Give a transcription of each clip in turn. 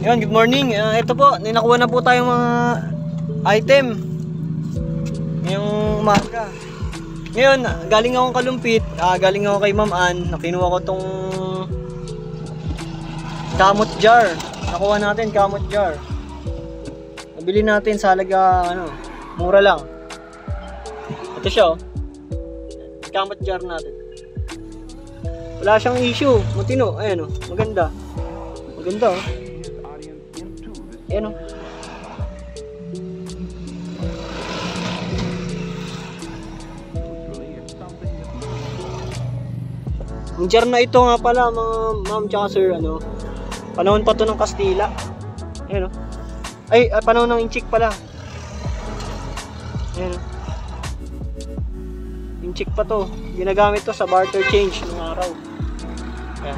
Yun, good morning. Ito po, ninakuha na po tayong mga item ngayong umaga. Ngayon, galing akong Kalumpit, galing ako kay Ma'am Ann, nakinuha ko tong kamot jar. Nakuha natin kamot jar. Nabili natin sa halaga, mura lang. Ito siya, oh. Kamot jar natin. Wala siyang issue, matino, ayan, oh. Maganda. Maganda, oh. Ayan, oh. Ang jar na ito nga pala, mga ma'am tsaka sir, panahon pa to ng Kastila. Ayan, oh. Ay, panahon ng Inchik pala. Ayan, oh. Inchik pa to. Ginagamit to sa barter change ng araw. Ayan.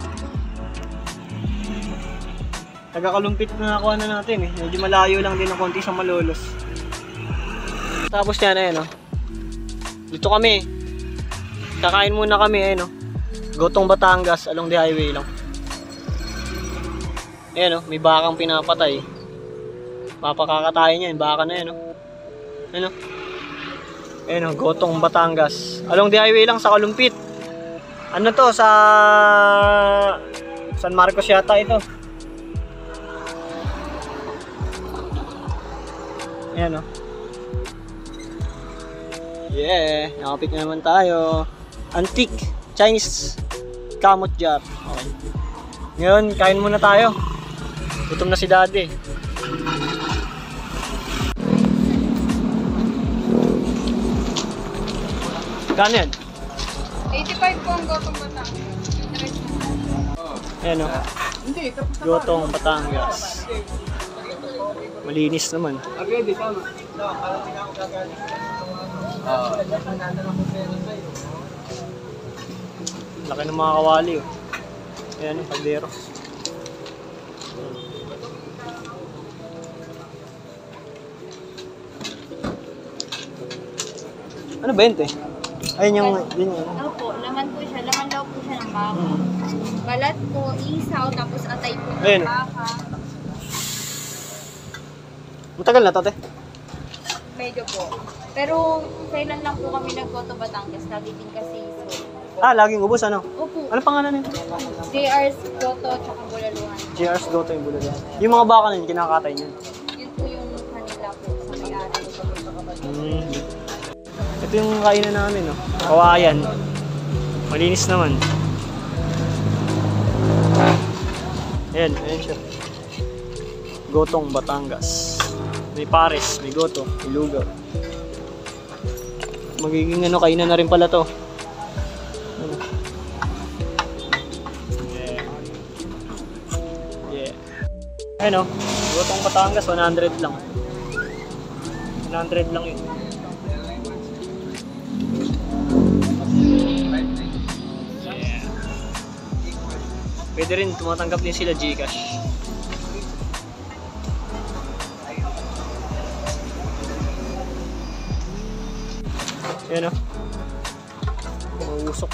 Taga-Kalumpit na nakuha na natin eh. Medyo malayo lang din ng konti sa Malolos. Tapos yan, ayan, oh. Dito kami. Kakain muna kami, ayan, oh. Gotong Batangas, along the highway lang. Ayan, oh, may bakang pinapatay. Papakakatayin niya, yung baka na yan, oh. Ayan, oh. Ayan, oh, Gotong Batangas. Along the highway lang sa Kalumpit. Ano to, sa San Marcos yata ito. Ayan, oh. Yeah, nakapit na naman tayo. Antique Chinese kamot jar. Okay. Ngayon, kain muna tayo. Gutom na si Daddy. Kano yan? 85 po ang Gotong Batangas. Ayan, oh. Gotong Batangas. Malinis naman. Laki ng mga kawali, oh. Ayan, yung kaldero. Ano ba yun, te? Ayun yung... Opo, laman po siya. Laman daw po siya ng baka. Balat po, isaw, tapos atay po ng Ayun. baka. Matagal na to, te? Medyo po. Pero kailan lang po kami nag-Gotong Batangas. Lagi din kasi Laging ubos, ano? Opo. Ano pangalan nito? JR's Goto tsaka Bulaluhan. JR's Goto yung bulaga. Yung mga baka na yun, kinakatay niyan. Yun po yung kanila po sa may-ari. Ito yung kainan namin, no? Kawayan. Malinis naman. Ayan, ayan siya. Gotong Batangas. May pares, may goto, may lugaw. Magiging kainan na rin pala to. Yeah. Ayan, oh. Gotong Batangas, 100 lang. 100 lang yun. Pwede rin, tumatanggap din sila Gcash. Ayan, o. Mausok.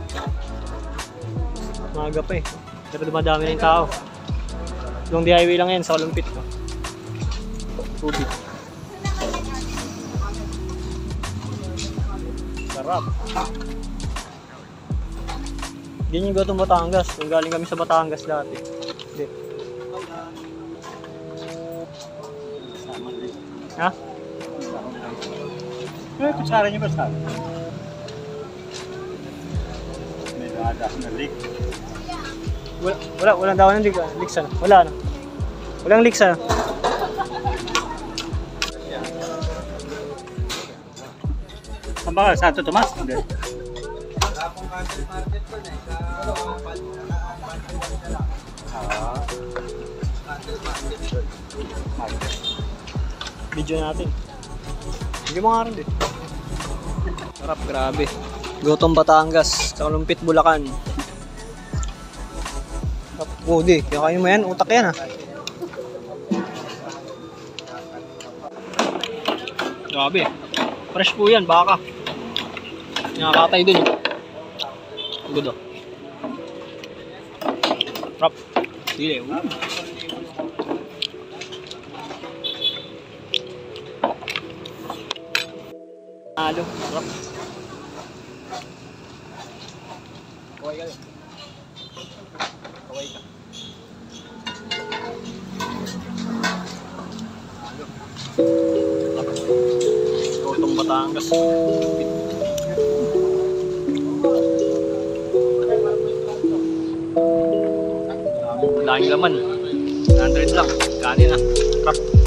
Maga pa eh. Pero dumadami na yung tao. Long the highway lang yan sa Kalumpit. Tubig. Sarap. Ganyan yung Gotong Batangas. Kung galing kami sa Batangas dati. Hindi. Ha? Eh, kutsara niyo ba sa? May dadas na leak. Walang daw ng leaks, ano? Wala, ano? Walang leaks, ano? Ang baka, Santo Tomas? Hindi. Video natin. Hindi mo nga rin din. Sarap, grabe. Gotong Batangas, sa Kalumpit, Bulacan. Oh, di. Kakain mo yan. Utak yan, ha. Grabe. Fresh po yan, baka. Nakakatay dun, eh. Good, oh. Rap. Sige, Halo, sarap. Kaway ka. Kaway ka. Gotong Batangas. Daming laman. 100 lang. Kanin na. Crap.